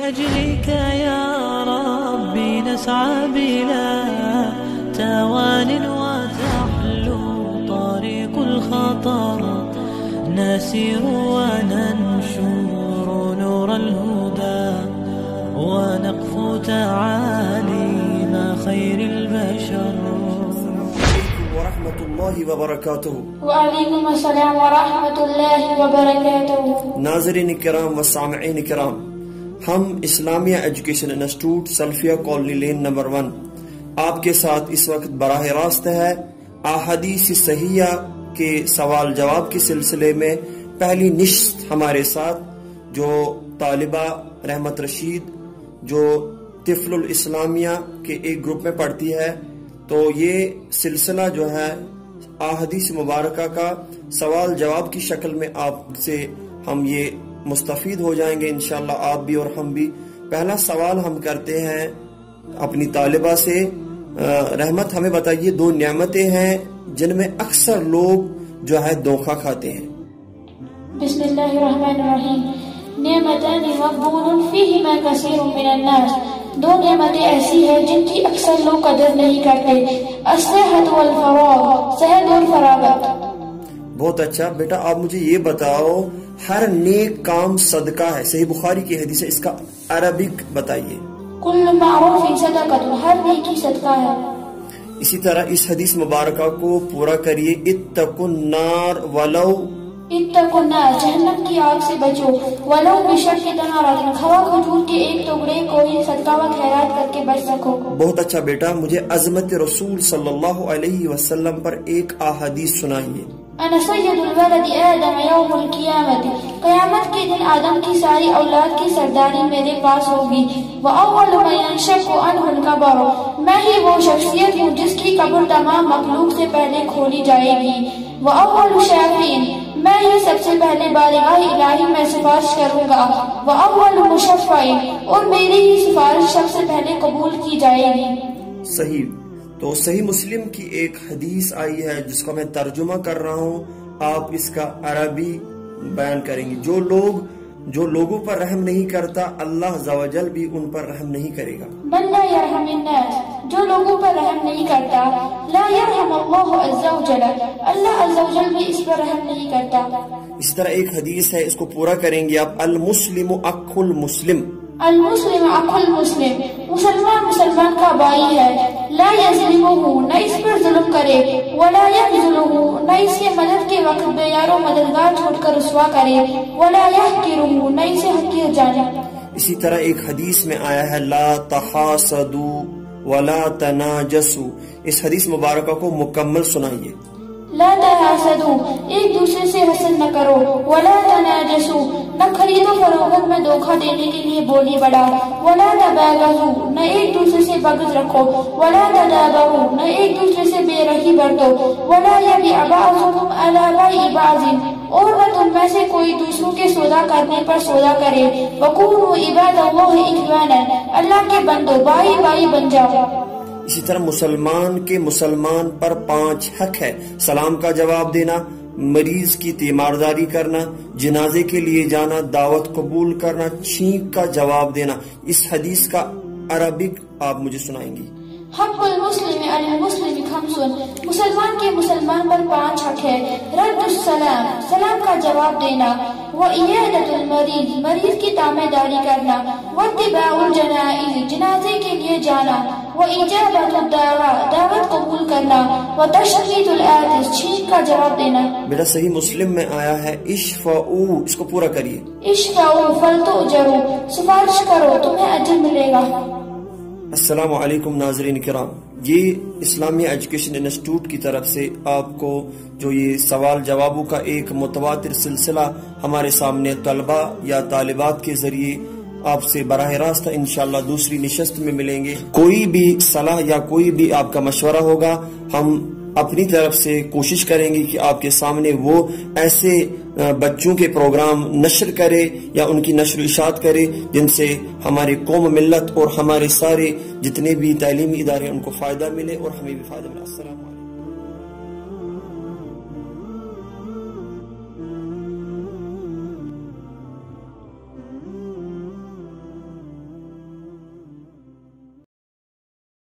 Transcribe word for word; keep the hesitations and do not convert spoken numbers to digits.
لأجلك يا ربي نسعى بلا توان وتحلو طريق الخطر نسير وننشر نور الهدى ونقفو تعاليم خير البشر. ورحمۃ اللہ وبرکاتہ. وعلیکم السلام ورحمۃ اللہ وبرکاتہ. ناظرین کرام و سامعین کرام، ہم Islamia education institute Salafia colony lane number one آپ کے ساتھ اس وقت براہ راست ہے احادیث صحیحہ کے سوال جواب کے سلسلے میں پہلی نشست ہمارے ساتھ جو طالبہ رحمت رشید جو طفل الاسلامیہ کے ایک گروپ میں پڑھتی ہے، تو یہ سلسلہ جو ہے احادیث مبارکہ کا سوال جواب کی شکل میں آپ سے ہم یہ مستفید ہو جائیں گے انشاءاللہ، آپ بھی اور ہم بھی. پہلا سوال ہم کرتے ہیں اپنی طالبہ سے. رحمت ہمیں بتائیے، دو نعمتیں ہیں جن میں اکثر لوگ جو ہے دھوکہ کھاتے ہیں. بسم اللہ الرحمن الرحیم. نعمتان مغبون فیہما کثیر من الناس. دو نعمتیں ایسی ہیں جن کی اکثر لوگ قدر نہیں کرتے. الصحت والفراغ، صحت اور فراغت. بہت اچھا بیٹا، آپ مجھے یہ بتاؤ، ہر نیک کام صدقہ ہے، صحیح بخاری کی حدیث ہے، اس کا عربک بتائیے. کل معروف صدقۃ، ہر نیکی صدقہ ہے. اسی طرح اس حدیث مبارکہ کو پورا کریے. اتقوا النار ولو اتقوا النار، جہنم کی آگ سے بچو، ولو بشق تمرۃ، کھوا کھجور کے ایک ٹکڑے کو ہی صدقہ و خیرات کر کے بچ سکو. بہت اچھا بیٹا، مجھے عظمت رسول صلی اللہ علیہ وسلم پر ایک احادیث سنائیے. انا سید الولد آدم یوم القیامت، قیامت کے دن آدم کی ساری اولاد کی سرداری میرے پاس ہوگی. وَأَوَّلُ مَن يَنشَقُّ عَنْهُ الْقَبْرُ، میں ہی وہ شخصیت ہوں جس کی قبر تمام مخلوق سے پہلے کھولی جائے گی. وَأَوَّلُ شَافِعٍ، میں ہی سب سے پہلے بارگاہ الہی میں سفارش کروں گا. وَأَوَّلُ مُشَفَّعٍ، اور میری ہی سفارش سب سے پہلے قبول کی جائے گی. صحیح. تو صحیح مسلم کی ایک حدیث آئی ہے جس کو میں ترجمہ کر رہا ہوں، آپ اس کا عربی بیان کریں گے. جو لوگ جو لوگوں پر رحم نہیں کرتا، اللہ عز و جل بھی ان پر رحم نہیں کرے گا. من لا یرحم الناس، جو لوگوں پر رحم نہیں کرتا، لا یرحم اللہ عز و جل، اللہ عز و جل بھی اس پر رحم نہیں کرتا. اس طرح ایک حدیث ہے، اس کو پورا کریں گے آپ. المسلم اخو المسلم، المسلم اخو المسلم، مسلمان مسلمان کا بھائی ہے. لا یظلمہ، نہ اس پر ظلم کرے. ولا یخذلہ، نہ اس کے مدد کے وقت بے یار و مددگار چھوڑ کر رسوا کرے. ولا یحقرہ، نہ اسے حقیر جانے. اسی طرح ایک حدیث میں آیا ہے لا تحاسدوا ولا تناجسوا. اس حدیث مبارکہ کو مکمل سنائیے. لا تحاسدوا، ایک دوسرے سے حسد نہ کرو. ولا تناجسوا، نہ خرید و فروخت میں دھوکہ دینے کے لیے بولی بڑھا. ولا تباغضوا، نہ ایک دوسرے سے بغض رکھو. ولا تدابروا، نہ ایک دوسرے سے بے رحمی برتو. ولا یبیع بعضکم علی بیع بعض، اور نہ تم میں سے کوئی دوسروں کے سودا کرنے پر سودا کرے. وکونوا عباد اللہ اخوانا، اللہ کے بندو بھائی بھائی بن جاؤ. اسی طرح مسلمان کے مسلمان پر پانچ حق ہے. سلام کا جواب دینا، مریض کی تیمارداری کرنا، جنازے کے لیے جانا، دعوت قبول کرنا، چھینک کا جواب دینا. اس حدیث کا عربک آپ مجھے سنائیں گی. حق المسلم علی المسلم خمس، مسلمان کے مسلمان پر پانچ حق ہے. رد السلام، سلام کا جواب دینا. وعیادت المریض، مریض کی تامداری کرنا. واتباع الجنائز، جنازے کے لیے جانا. وإجابة الدعوة، دعوت قبول کرنا. وتشخیص العاطس، چھینک کا جواب دینا. بیٹا صحیح مسلم میں آیا ہے اشفعوا، اس کو پورا کریے. اشفعوا فلتؤجروا، سفارش کرو تمہیں اجر ملے گا. السلام علیکم ناظرین کرام، یہ اسلامیہ ایجوکیشن انسٹیٹیوٹ کی طرف سے آپ کو جو یہ سوال جوابوں کا ایک متواتر سلسلہ ہمارے سامنے طلبہ یا طالبات کے ذریعے آپ سے براہ راست انشاءاللہ دوسری نشست میں ملیں گے. کوئی بھی صلاح یا کوئی بھی آپ کا مشورہ ہوگا، ہم اپنی طرف سے کوشش کریں گے کہ آپ کے سامنے وہ ایسے بچوں کے پروگرام نشر کرے یا ان کی نشر و اشاعت کرے جن سے ہمارے قوم ملت اور ہمارے سارے جتنے بھی تعلیمی ادارے ان کو فائدہ ملے اور ہمیں بھی فائدہ ملے. السلام علیکم.